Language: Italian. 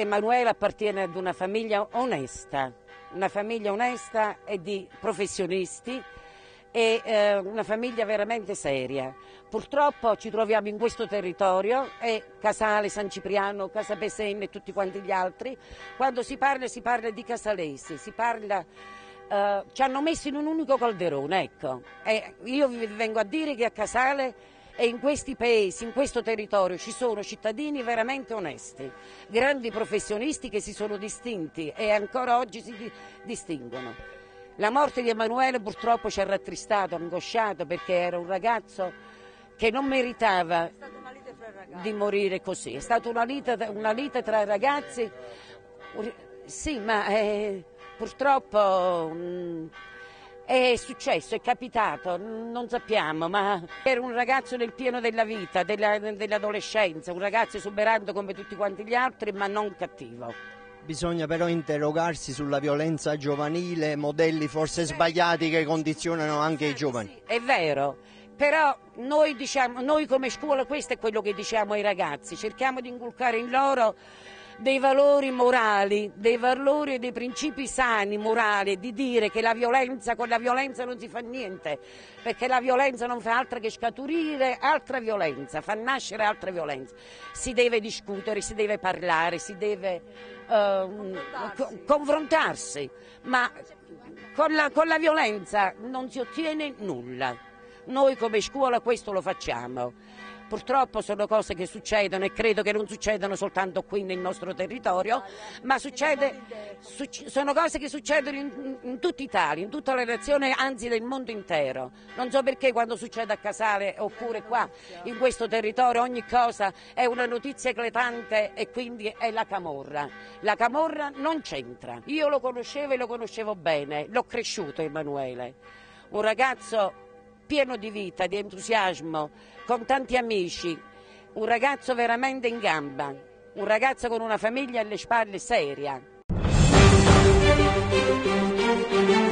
Emanuele appartiene ad una famiglia onesta e di professionisti e una famiglia veramente seria. Purtroppo ci troviamo in questo territorio, e Casale, San Cipriano, Casapesenna e tutti quanti gli altri, quando si parla di casalesi, ci hanno messo in un unico calderone, ecco. E io vi vengo a dire che a Casale e in questi paesi, in questo territorio, ci sono cittadini veramente onesti, grandi professionisti che si sono distinti e ancora oggi si distinguono. La morte di Emanuele purtroppo ci ha rattristato, angosciato, perché era un ragazzo che non meritava di morire così. È stata una lite tra ragazzi, sì, ma purtroppo è successo, è capitato, non sappiamo, ma era un ragazzo nel pieno della vita, dell'adolescenza, un ragazzo esuberante come tutti quanti gli altri, ma non cattivo. Bisogna però interrogarsi sulla violenza giovanile, modelli forse sbagliati che condizionano anche i giovani. Sì, è vero, però noi come scuola, questo è quello che diciamo ai ragazzi, cerchiamo di inculcare in loro dei valori morali, dei valori e dei principi sani, morali, di dire che con la violenza non si fa niente, perché la violenza non fa altro che scaturire altra violenza, fa nascere altra violenza. Si deve discutere, si deve parlare, si deve confrontarsi, ma con la violenza non si ottiene nulla. Noi come scuola questo lo facciamo. Purtroppo sono cose che succedono e credo che non succedano soltanto qui nel nostro territorio, ma sono cose che succedono in tutta Italia, in tutta la nazione, anzi nel mondo intero. Non so perché quando succede a Casale oppure qua in questo territorio ogni cosa è una notizia eclatante e quindi è la camorra. La camorra non c'entra. Io lo conoscevo e lo conoscevo bene, l'ho cresciuto Emanuele, un ragazzo pieno di vita, di entusiasmo, con tanti amici, un ragazzo veramente in gamba, un ragazzo con una famiglia alle spalle seria.